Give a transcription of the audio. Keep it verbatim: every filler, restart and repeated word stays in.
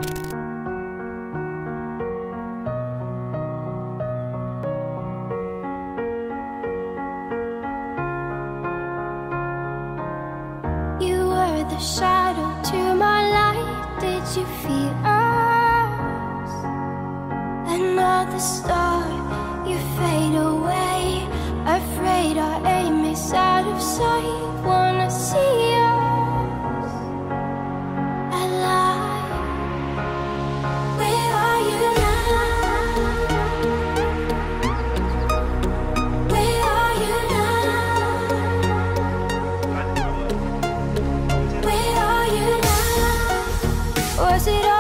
The shadow to my light, did you feel us? Another star, you fade away. Afraid our aim is out of sight. Wanna see us alive. Where are you now? Where are you now? Was it